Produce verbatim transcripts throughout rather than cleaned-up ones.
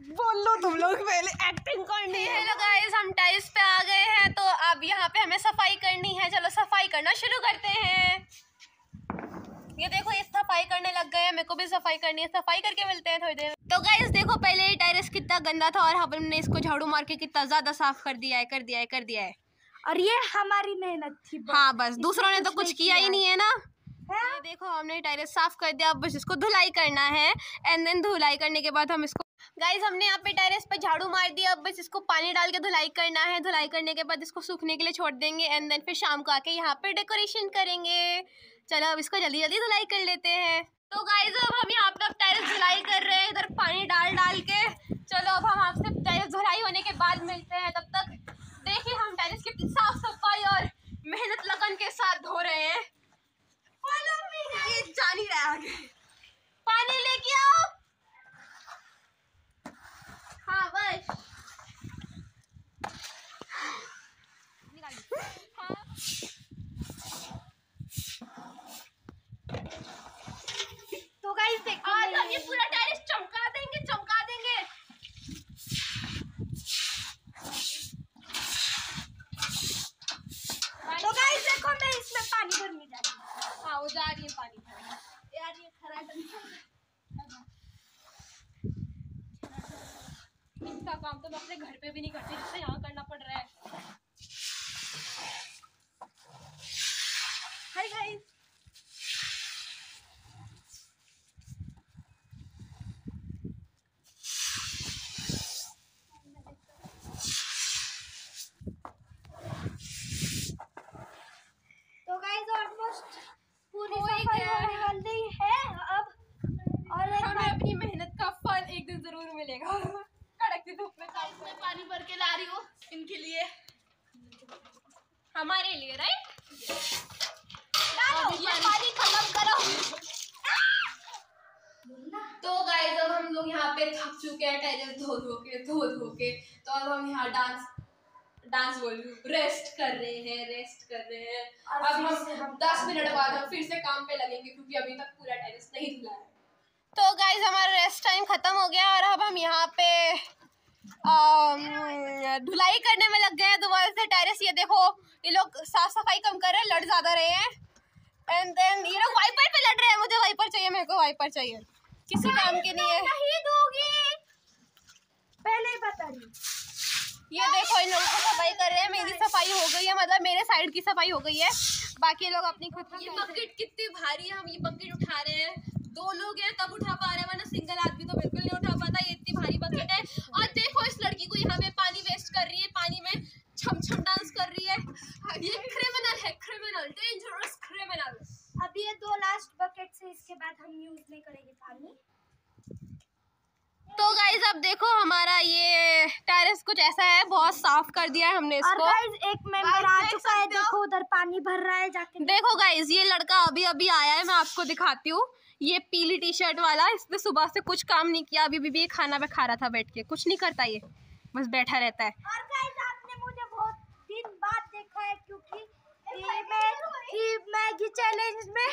बोल लो तुम लोग, पहले एक्टिंग करनी है। हेलो गाइस, हम टाइल्स पे आ गए हैं, तो अब यहाँ पे हमें सफाई करनी है। चलो सफाई करना शुरू करते हैं। ये देखो, ये सफाई करने लग गए हैं, मेरे को भी सफाई करनी है। सफाई करके मिलते हैं थोड़ी देर। तो गाइस देखो, पहले ये टाइल्स कितना गंदा था और हमने इसको झाड़ू मार के कितना ज्यादा साफ कर दिया है कर दिया है कर दिया है और ये हमारी मेहनत थी। हाँ बस, दूसरों ने तो कुछ किया ही नहीं है ना। है? ये देखो, हमने टाइल्स साफ कर दिया, अब बस इसको धुलाई करना है। एंड देन धुलाई करने के बाद हम इसको, गाइस हमने यहाँ पे टाइल्स पे झाड़ू मार दिया, अब बस इसको पानी डाल के धुलाई करना है। धुलाई करने के बाद इसको सूखने के लिए छोड़ देंगे। एंड देन फिर शाम को आके यहाँ पे डेकोरेशन करेंगे। चलो अब इसको जल्दी जल्दी धुलाई कर लेते हैं। तो गाइस अब हम यहाँ पे टाइल्स धुलाई कर रहे हैं, इधर पानी डाल डाल के। चलो अब हम आपसे टाइल्स धुलाई होने के बाद मिलते हैं। तब तक देखिए हम टाइल्स कितनी साफ सफाई और मेहनत लगन के साथ धो रहे हैं। ये जान ही रहा है आगे। पानी लेके आओ। हाँ बस। हाँ। तो गाइस देखो, आज हम ये पूरा टाइल्स चमका देंगे चमका देंगे। तो गाइस देखो, मैं इसमें पानी भरने जा रही हूँ। हाँ वो जा रही है पानी भरने। यार ये खराब इतना काम तो मैं अपने घर पे भी नहीं करती, जिससे यहाँ करना पड़ रहा है। हाय गाइस, तो गाइस ऑलमोस्ट पूरी सफाई होने वाली है अब। और हमें अपनी मेहनत का फल एक दिन जरूर मिलेगा। कड़कती धूप में काम में पानी भर के ला रही हूँ इनके लिए, हमारे लिए, राइट? डालो, ये पानी खत्म करो। तो गाइस अब हम लोग यहाँ पे थक चुके हैं टाइल्स धो धो के धो धो के। तो अब हम यहाँ डांस डांस बोल रही हूँ, रेस्ट कर रहे हैं रेस्ट कर रहे हैं अब हम दस मिनट बाद हम फिर से काम पे लगेंगे, क्योंकि अभी तक पूरा टाइल्स नहीं धुला है। तो गाइस हमारा रेस्ट टाइम खत्म हो गया और अब हम यहाँ पे धुलाई करने में लग गए हैं दोबारा से टाइल्स। ये देखो, ये लोग साफ सफाई कम कर रहे हैं, लड़ ज्यादा रहे हैं। एंड देन ये लोग वाइपर पे लड़ रहे हैं। मुझे वाइपर चाहिए, मेरे को वाइपर चाहिए, किसी काम के नहीं है। नहीं दूंगी, पहले ही बता रही। ये देखो, इन लोगों को सफाई कर रहे हैं। मेरी सफाई हो गई है, मतलब मेरे साइड की सफाई हो गई है, बाकी लोग अपनी खुद की। ये बकेट कितनी भारी है, हम ये बकेट उठा रहे हैं। दो लोग हैं तब उठा पा रहे हैं, वरना सिंगल आदमी तो बिल्कुल नहीं उठा पाता। ये इतनी भारी बकेट है। और देखो इस लड़की को यहाँ पे पानी वेस्ट कर रही है, पानी में छम छम डांस कर रही है। ये क्रिमिनल है, क्रिमिनल, डेंजरस क्रिमिनल। अब ये दो लास्ट बकेट से इसके बाद हम यूज नहीं करेंगे पानी। तो गाइस अब देखो, हमारा ये टेरेस कुछ ऐसा है, बहुत साफ कर दिया है हमने इसको। और गाइस एक मेंबर आ चुका है, देखो उधर पानी भर रहा है जाके। देखो गाइस, ये लड़का अभी अभी आया है, मैं आपको दिखाती हूँ। ये पीली टी शर्ट वाला, इसने सुबह से कुछ काम नहीं किया, अभी भी ये खाना पे खा रहा था बैठ के, कुछ नहीं करता, ये बस बैठा रहता है। और गाइस आपने मुझे बहुत दिन बाद देखा है, क्योंकि ये मैं कि मैगी चैलेंज में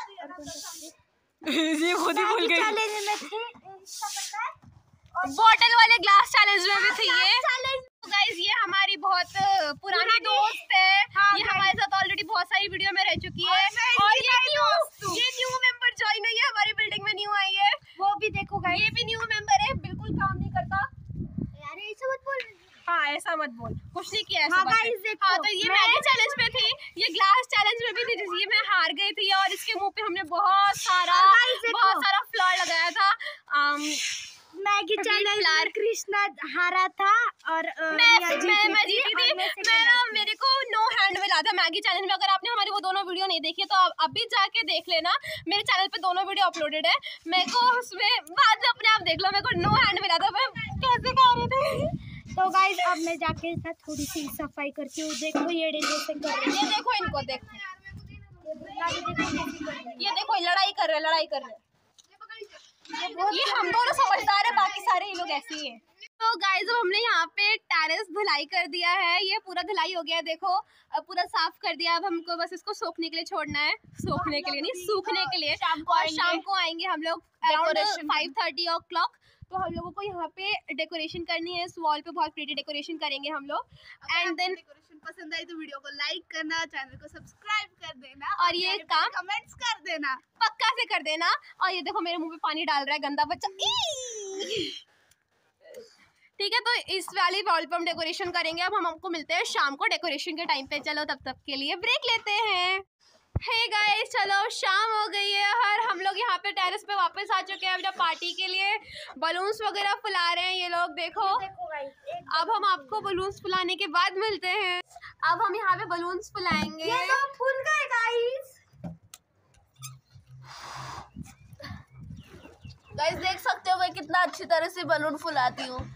ये खुद ही भूल गई। चैलेंज में थी, इसका पता है, और बॉटल वाले ग्लास चैलेंज में भी थी ये। तो गाइस ये हमारी बहुत पुरानी दोस्त है। हाँ, ये हमारे साथ ऑलरेडी बहुत सारी वीडियो में रह चुकी है। और ये न्यू ये न्यू मेंबर ज्वाइन हुई है, हमारी बिल्डिंग में न्यू आई है। वो भी देखो गाइस, ये भी न्यू मेंबर है, बिल्कुल काम नहीं करता। यार ऐसा मत बोल। हाँ ऐसा मत बोल, कुछ नहीं किया ऐसा। हाँ गाइस देखो, हाँ, तो ये मैगी चैलेंज में थी, ये ग्लास चैलेंज में भी थी, जिसमें मैं हार गई थी। और इसके मुंह पे हमने बहुत सारा बहुत सारा फ्लॉर लगाया था। आम, मैगी चैलेंज में कृष्णा हारा था और मैं मैं मैं जीती थी। मैं ना, मेरे को नो हैंड मिला था मैगी चैलेंज में। अगर आपने हमारी वो दोनों वीडियो नहीं देखी है तो आप अभी जाके देख लेना, मेरे चैनल पे दोनों वीडियो अपलोडेड है। मेरे को उसमें बाद में अपने आप देख लो, मेरे को नो हैंड मिला था, मैं कैसे खा रही थी। तो गाइस अब मैं जाके साथ थोड़ी सी सफाई करती हूँ। देखो ये जैसे कर रहे हैं, ये देखो इनको, देखो ये देखो लड़ाई कर रहे लड़ाई कर रहे ये हम दोनों समझदार है, बाकी सारे ये लोग ऐसे ही हैं। तो गाइस अब हमने यहाँ पे टेरेस धुलाई कर दिया है, ये पूरा धुलाई हो गया है, देखो अब पूरा साफ कर दिया। अब हमको बस इसको सूखने के लिए छोड़ना है, सूखने के लिए नहीं, सूखने के लिए। शाम को और शाम को आएंगे हम लोग around five thirty o'clock. तो हम लोगों को यहाँ पे डेकोरेशन करनी है, इस वॉल पे बहुत प्रीटी डेकोरेशन करेंगे हम लोग। एंड देन डेकोरेशन पसंद आई तो वीडियो को लाइक करना, चैनल को सब्सक्राइब कर देना और ये काम कमेंट्स कर देना, पक्का से कर देना। और ये देखो मेरे मुंह पे पानी डाल रहा है गंदा बच्चा। ठीक है, तो इस वाली वॉल पे हम डेकोरेशन करेंगे। अब हम हमको मिलते हैं शाम को डेकोरेशन के टाइम पे। चलो तब तक के लिए ब्रेक लेते हैं। हे गाइस, चलो शाम हो गई है और हम लोग यहाँ पे टेरेस पे वापस आ चुके हैं अपना पार्टी के लिए। बलून्स वगैरह फुला रहे हैं ये लोग, देखो। अब हम आपको बलून्स फुलाने के बाद मिलते हैं। अब हम यहाँ पे बलून्स फुलाएंगे। ये तो फूल गए गाइस। गाइस देख सकते हो मैं कितना अच्छी तरह से बलून फुलाती हूँ,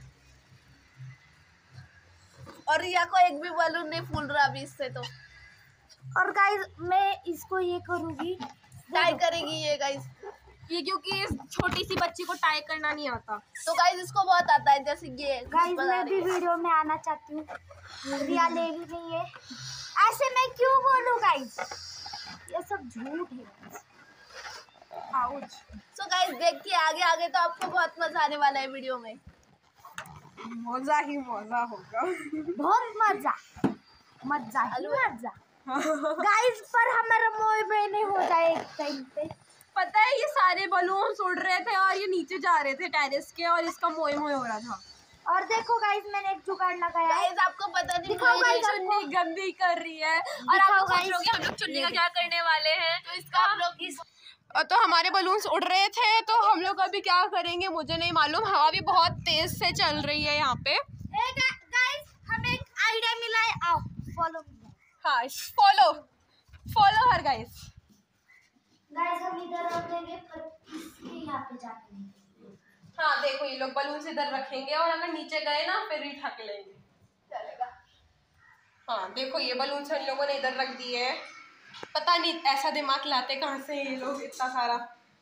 और रिया को एक भी बलून नहीं फूल रहा अभी इससे। तो और गाइस मैं इसको ये करूँगी, टाई करेगी ये गाइस, ये क्योंकि इस छोटी सी बच्ची को टाई करना नहीं आता। तो गाइस इसको बहुत आता है, जैसे ये गाइस मैं भी वीडियो में आना चाहती हूँ। रिया ले ही नहीं है, ऐसे मैं क्यों बोलूँ गाइस, ये सब झूठ है। आउच। सो गाइस देखिए आगे आगे तो आपको बहुत मजा आने वाला है वीडियो में, मजा ही मजा होगा। बहुत मजा मजा ही मजा गाइस। पर हमारा मोह में नहीं हो जाए एक टाइम पे। पता है ये सारे बलून्स उड़ रहे थे और ये नीचे जा रहे थे टेरेस के, और इसका मोए मोए हो रहा था। और देखो गाइस मैंने एक जुगाड़ लगाया है। गाइस आपको पता नहीं दिखाओ गाइस, चुन्नी गंदी कर रही है और आप लोग सोच रहे होंगे हम लोग चुन्नी का क्या करने वाले हैं। तो इसका हम लोग इस तो हमारे बलून्स उड़ रहे थे, तो हम लोग अभी क्या करेंगे मुझे नहीं मालूम। हवा भी बहुत तेज से चल रही है यहाँ पे। गाइस हमें एक आइडिया मिला है, आओ फॉलो मी। हाँ, follow follow her guys. Guys हम इधर रख देंगे, पर इसके यहाँ पे जाके नहीं। हाँ देखो ये लोग बलून इधर रखेंगे और अगर नीचे गए ना फिर ही ढक लेंगे, चलेगा। हाँ देखो ये बलून इन लोगों ने इधर रख दिए है। पता नहीं ऐसा दिमाग लाते कहाँ से ये लोग इतना सारा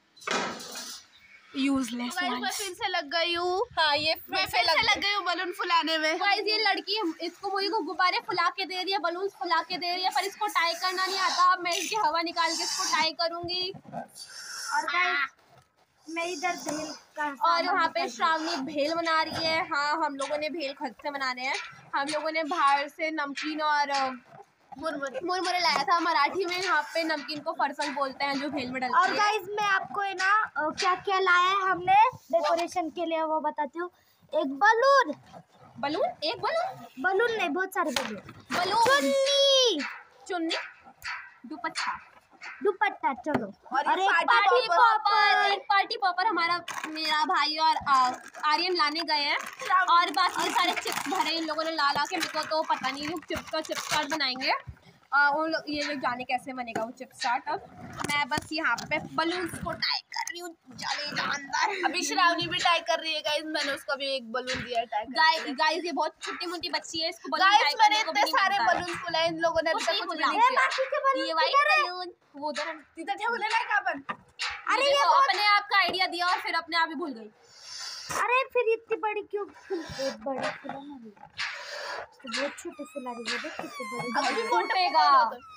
यूजलेस। गाइस मैं फिर से लग गई हूँ। हाँ ये मैं फिर से लग गई हूँ बलून फुलाने में। गाइस ये लड़की इसको मुझे को गुब्बारे फुला के दे रही है, बलून्स फुला के दे रही है, पर इसको टाई करना नहीं आता। अब मैं इसकी हवा निकाल के इसको टाई करूंगी। और गाइस मैं इधर भेल का और वहाँ पे श्रावणी भेल बना रही है। हाँ हम लोगों ने भेल खुद से बना रहे हैं। हम लोगों ने बाहर से नमकीन और मुरमुरे मुरमुरे लाया था। मराठी में यहाँ पे नमकीन को फरसल बोलते हैं जो भेल में डलती है। और गाइस मैं आपको है ना क्या क्या लाया है हमने डेकोरेशन के लिए वो बताती हूँ। एक बलून बलून एक बलून बलून नहीं, बहुत सारे बलून। बलून चुन्नी चुन्नी दुपट्टा दुपट्टा, चलो। और और ये एक पार्टी पार्टी पॉपर एक पार्टी पॉपर हमारा मेरा भाई और आ, आर्यन लाने गए हैं। और बाकी सारे चिप्स भरे इन लोगों ने ला ला के। मेरे को तो पता नहीं लोग चिप्स का चिप्स चाट बनाएंगे। आ, वो लोग ये लोग जाने कैसे बनेगा वो चिप्स चाट। अब मैं बस यहाँ पे बलून्स को टाई कर रही हूँ, चले अंदर। अभी श्रावणी भी टाई कर रही है गाइस, मैंने उसको भी एक बलून दिया टाई गाइस गाइस ये बहुत छोटी मोटी बच्ची है, इसको बलून गाइस टाई मैंने करने को भी इतने नहीं सारे आता है। बलून फुलाए इन लोगों ने अभी कुछ तक नहीं कुछ भी फुला। नहीं ये किया। बाकी के बलून ये वाइट किधर है? बलून वो उधर है। सीधा ठेवले ना का अपन। अरे ये तो अपने आप का आइडिया दिया और फिर अपने आप ही भूल गई। अरे फिर इतनी बड़ी क्यों फुल बहुत बड़ी फुला रही है, तो बहुत छोटे फुला रही है। देख कितने बड़े अभी फूटेगा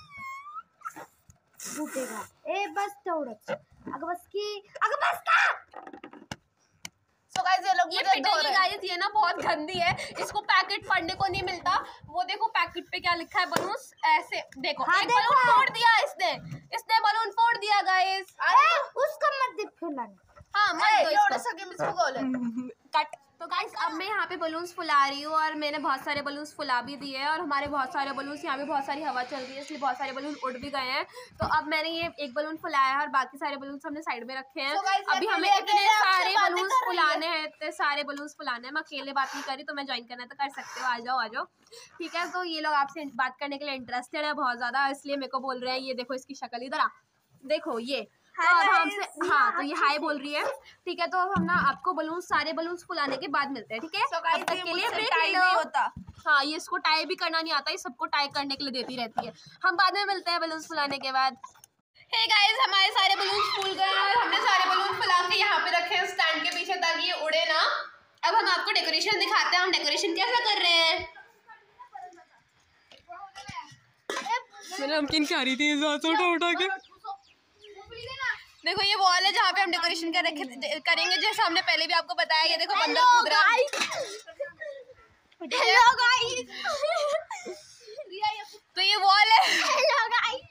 फूटेगा। ए बस तेवढंच, अगं बस की, अगं बस का। सो गाइस ये लोग ये मुझे धो पिटेगी रहे हैं। गाइस, ये ना बहुत गंदी है। इसको पैकेट पढ़ने को नहीं मिलता। वो देखो पैकेट पे क्या लिखा है, बलून्स ऐसे देखो। हाँ, एक देखो। बलून फोड़ दिया इसने इसने बलून फोड़ दिया गाइस। ए उसको मत दे फुलाने। हाँ मत ए, दो एवढं इसको। सगळे मिसको गोले कट। तो गाइस अब मैं यहाँ पे बलून्स फुला रही हूँ और मैंने बहुत सारे बलून्स फुला भी दिए हैं और हमारे बहुत सारे बलून्स, यहाँ पे बहुत सारी हवा चल रही है इसलिए बहुत सारे बलून उड़ भी गए हैं। तो अब मैंने ये एक बलून फुलाया है और बाकी सारे बलून्स हमने साइड में रखे हैं। So guys, अभी मैं हमें अकेले इतने आपसे सारे बातें बलून्स कर रही है। फुलाने हैं, इतने सारे बलून्स फुलाने हैं। मैं अकेले बात नहीं कर रही, तो मैं ज्वाइन करना है तो कर सकते हो, आ जाओ आ जाओ। ठीक है, तो ये लोग आपसे बात करने के लिए इंटरेस्टेड है बहुत ज़्यादा, इसलिए मेरे को बोल रहे हैं। ये देखो इसकी शक्ल, इधर आ देखो ये। तो अब हमसे हाँ तो ये हाय बोल रही है। ठीक है, तो हम ना आपको बलून सारे बलून्स फुलाने के बाद मिलते हैं। ठीक है, So guys, तब तक ये के लिए मुझसे ब्रेक टाई ले लो। नहीं होता। हाँ ये इसको टाई भी करना नहीं आता, ये सबको टाई करने के लिए देती रहती है। हम बाद में मिलते हैं बलून्स फुलाने के बाद। हे गाइस हमारे सारे बलून्स फूल गए हैं और हमने सारे बलून फुला के यहाँ पे रखे हैं स्टैंड के पीछे ताकि ये उड़े ना। अब हम आपको डेकोरेशन दिखाते हैं, हम डेकोरेशन कैसा कर रहे हैं। मैं नमकीन खा रही थी उठा उठा के। देखो ये वॉल है जहाँ पे हम डेकोरेशन कर रखे करेंगे, जैसे हमने पहले भी आपको बताया। ये देखो बंदर कूद रहा है। Hello guys. तो ये वॉल है। Hello guys.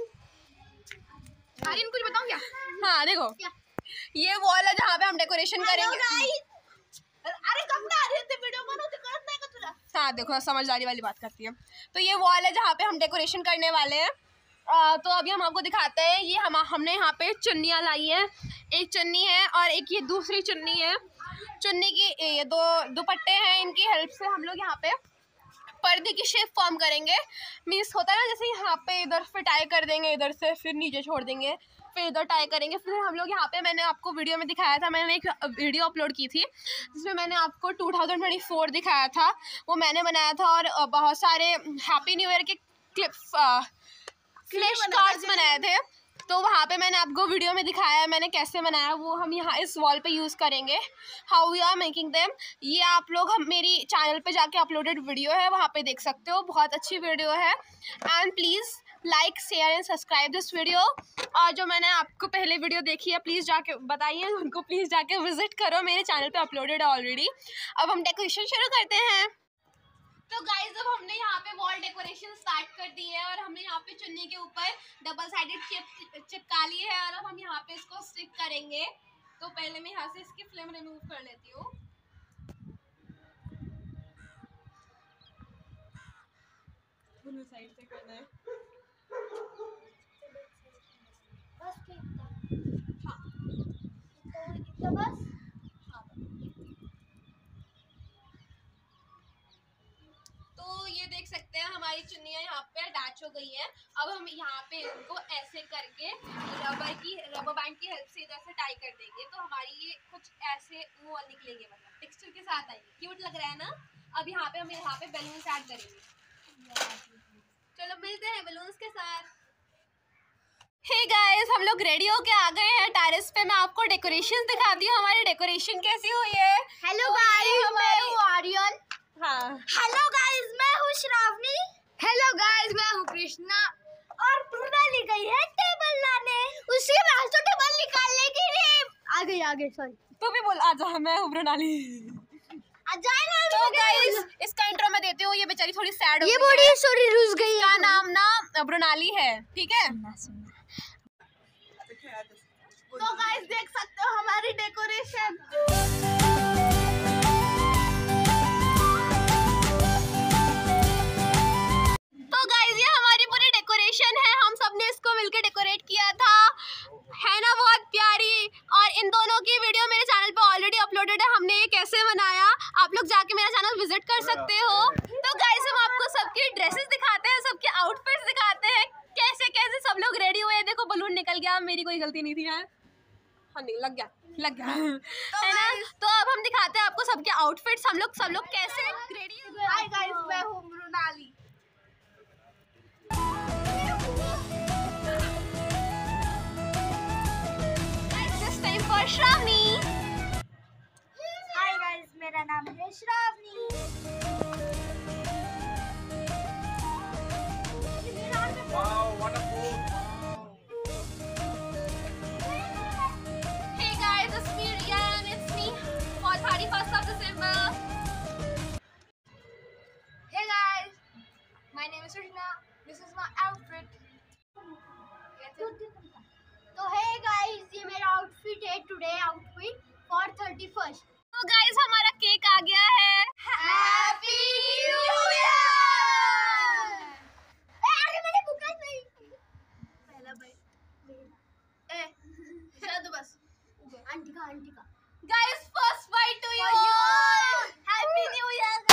आर्यन कुछ बताऊं क्या? हाँ देखो ये वॉल है जहाँ पे हम डेकोरेशन करेंगे। अरे कब ना आर्यन ते वीडियो बनाते करत नाही का तुला? हाँ देखो समझदारी वाली बात करती है। तो ये वॉल है जहाँ पे हम डेकोरेशन करने वाले हैं। आ, तो अभी हम आपको दिखाते हैं। ये हम हमने यहाँ पे चुन्नियाँ लाई हैं। एक चुन्नी है और एक ये दूसरी चुन्नी है। चुन्नी की ये दो दुपट्टे हैं, इनकी हेल्प से हम लोग यहाँ पे पर्दे की शेप फॉर्म करेंगे। मीन्स होता है ना, जैसे यहाँ पे इधर से टाई कर देंगे, इधर से फिर नीचे छोड़ देंगे, फिर इधर टाई करेंगे, फिर हम लोग यहाँ पे, मैंने आपको वीडियो में दिखाया था, मैंने एक वीडियो अपलोड की थी जिसमें मैंने आपको टू थाउजेंड ट्वेंटी फोर दिखाया था, वो मैंने बनाया था। और बहुत सारे हैप्पी न्यू ईयर के क्लिप्स फ्लैश कार्ड्स बनाए थे, तो वहाँ पे मैंने आपको वीडियो में दिखाया है मैंने कैसे बनाया। वो हम यहाँ इस वॉल पे यूज़ करेंगे, how we are making them. ये आप लोग हम मेरी चैनल पे जाके अपलोडेड वीडियो है, वहाँ पे देख सकते हो, बहुत अच्छी वीडियो है। And please like share and subscribe this video. और जो मैंने आपको पहले वीडियो देखी है प्लीज़ जाके बताइए उनको, प्लीज़ जाके विजिट करो, मेरे चैनल पे अपलोडेड है ऑलरेडी। अब हम डेकोरेशन शुरू करते हैं। तो गाइस अब हमने यहाँ पे वॉल डेकोरेशन स्टार्ट कर दी है और हमने यहाँ पे चुन्नी के ऊपर डबल साइडेड चिप चिपका ली है और अब हम यहाँ पे इसको स्टिक करेंगे। तो पहले मैं यहाँ से इसकी फ्लेम रिमूव कर लेती हूँ। दोनों साइड से करना है। बस ठीक। हाँ तो बस। तो ये देख सकते हैं हमारी चुन्नियाँ यहाँ पे अटैच हो गई है। अब हम यहाँ पे इनको ऐसे करके रबर की रबर बैंड की हेल्प से इधर से टाई कर देंगे, तो हमारी ये कुछ ऐसे वो निकलेंगे, मतलब टेक्सचर के साथ आएंगे। क्यूट लग रहा है ना। अब यहाँ पे हम यहाँ पे बैलून्स ऐड करेंगे। चलो मिलते हैं बैलून्स के साथ। हे गाइस हम लोग रेडी होके आ गए हैं टेरेस पे। मैं आपको डेकोरेशन दिखाती हूँ, हमारी डेकोरेशन कैसी हुई है। हेलो गाइस, मैं हूँ आर्यन। हाँ हेलो गाइस, मैं हूँ श्रावणी। हेलो गाइस, मैं हूँ कृष्णा। और प्रुनाली गई है टेबल लाने। उसके बाद तो टेबल निकालने के लिए आ गई आ गई सॉरी तू भी बोल। आजा, मैं हूँ प्रुनाली। आ जाए ना। तो गाइस इसका इंट्रो मैं देती हूँ। ये बेचारी थोड़ी सैड हो ये गई बड़ी है। सॉरी रुस गई है। इसका नाम ना प्रुनाली है, ठीक है। तो गाइस देख सकते हो हमारी डेकोरेशन। तो गाइस ये हमारी पूरी डेकोरेशन है, हम सब ने इसको मिलकर डेकोरेट किया था, है ना, बहुत प्यारी। और इन दोनों की वीडियो मेरे चैनल पे ऑलरेडी अपलोडेड है, हमने ये कैसे बनाया, आप लोग जाके मेरा चैनल विजिट कर सकते हो। तो गाइस हम आपको सबकी ड्रेसेस दिखाते हैं, सबके आउटफिट्स दिखाते हैं, कैसे कैसे सब लोग रेडी हुए हैं। देखो बलून निकल गया, मेरी कोई गलती नहीं थी यार। हाँ नहीं लग गया लग गया है ना। तो अब हम दिखाते हैं आपको सबके आउटफिट्स, हम लोग सब लोग कैसे रेडी। हाय गाइस, मैं हूँ Mrunali. This time for Shravani. Hi guys, मेरा नाम है Shravani. Wow, wonderful. Hey guys, it's me Rian, it's me for thirty-first of December. Hey guys, my name is Rishna. This is my outfit. तो है गाइस, ये मेरा outfit है, today outfit for thirty first. तो guys हमारा cake आ गया है। Happy new year. अरे मैंने बुका नहीं। पहला बाइट। ए शायद बस आंटी का आंटी का guys first bite to you. Happy new year.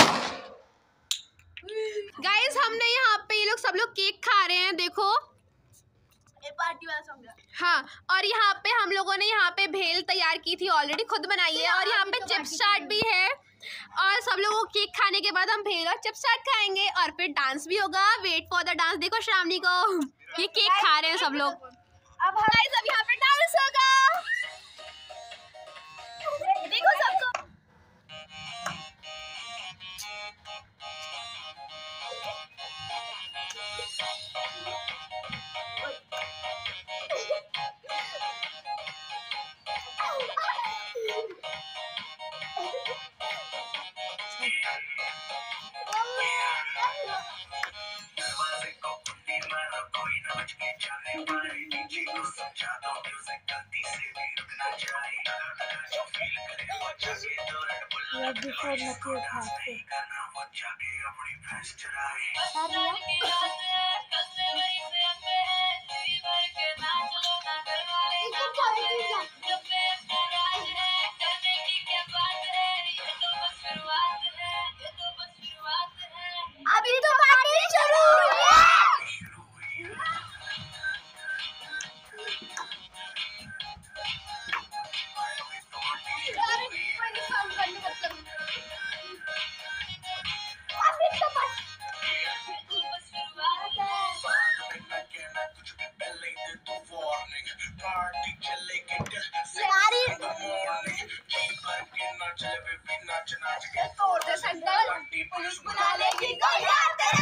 Guys हमने यहाँ पे ये लोग सब लोग केक खा रहे हैं, देखो। ए पार्टी वाला सॉन्ग है। हाँ, और यहाँ पे हम लोगों ने यहाँ पे भेल तैयार की थी, ऑलरेडी खुद बनाई है, और यहाँ पे चिप्स चाट भी है। और सब लोगों को केक खाने के बाद हम भेल और चिप्स चाट खाएंगे और फिर डांस भी होगा। Wait for the dance. देखो श्रावणी को, ये केक खा रहे हैं सब लोग। अब हम गाइस अब यहाँ पे डांस होगा, देखो सबको। ये बिफोर नथी उठा से अरे अभी तो पार्टी शुरू हुई है। पुलिस बुला लेगी तो यार तेरा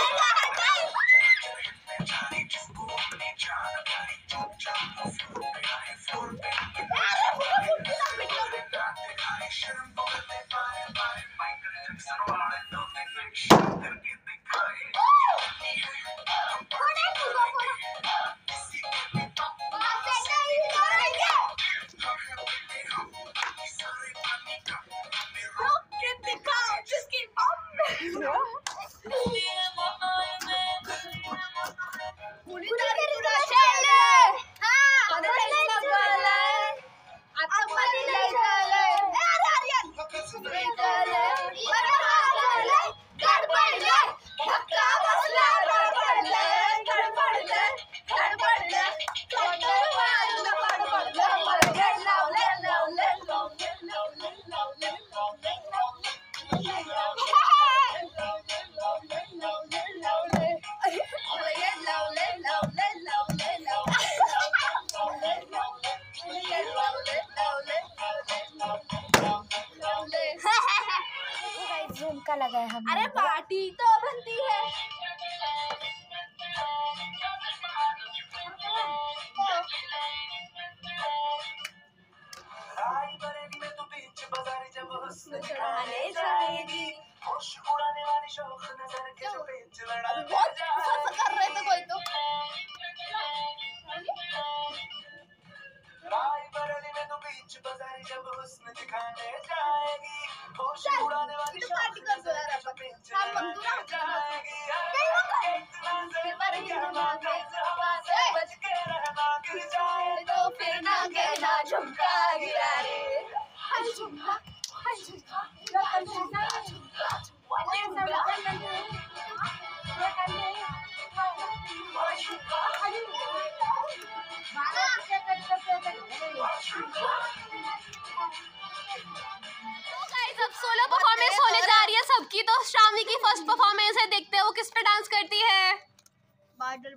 झुमका लगाया हम। अरे पार्टी तो बनती है। चढ़ाने जाएगी बहुत कर रहे थे कोई तो जब हुस्न दिखाने जाएगी होश उड़ाने वाली पार्टी कर दो यार अपन हम बंदूरा जाएगी फिर पर गिरना के हवा से बच के रहना गिर जाए तो फिर ना कहना झुमका गिरा रे हाय झुमका हाय झुमका हाय झुमका अब सोलो परफॉर्मेंस होने जा रही है सबकी, तो श्रावणी की फर्स्ट परफॉर्मेंस है, देखते हैं वो किस पे डांस करती है। बादल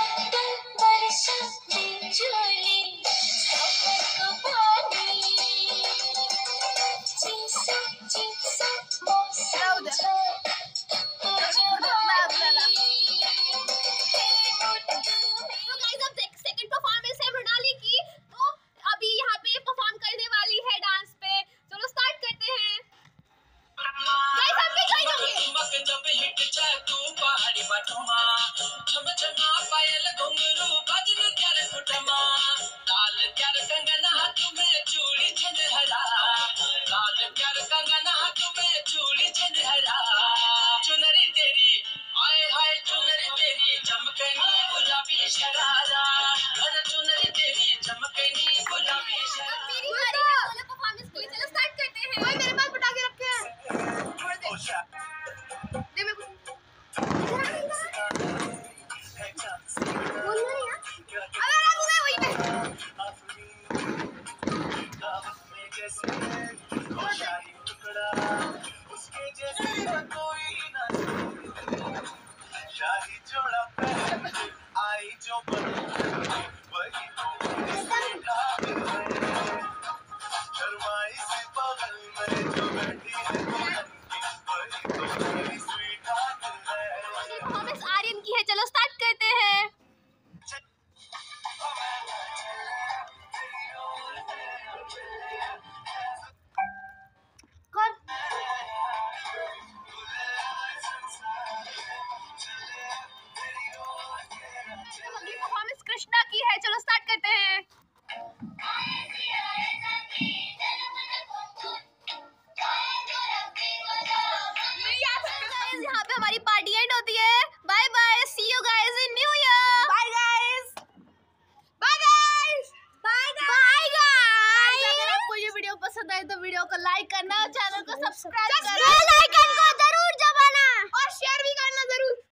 सेकंड परफॉर्मेंस है मृणाली की, तो अभी यहाँ पे परफॉर्म करने वाली है डांस पे। चलो स्टार्ट करते हैं। गाइस हम भी ज्वाइन होंगे। जब हिट जाए तू पहाड़ी बटुमा झम झमा पायल घुंघरू बजन कर फुटमा लाल कर कंगन हाथ में चूड़ी झंझरा लाल कर कंगन हाथ में चूड़ी झंझरा चुनरी तेरी आए हाय चुनरी तेरी चमकनी गुलाबी शरारा अरे चुनरी तेरी चमकनी गुलाबी शरारा। मेरी बारी है सोलो परफॉर्मेंस के लिए, चलो स्टार्ट करते हैं। भाई मेरे पास बटा के रखे हैं। दे मेरे को। बोल रही है अबे रंग में वही पे। उसके जैसे कोई ना शाही जोड़ा पहन आई जो वही शर्माई से बगल में जो बैठी है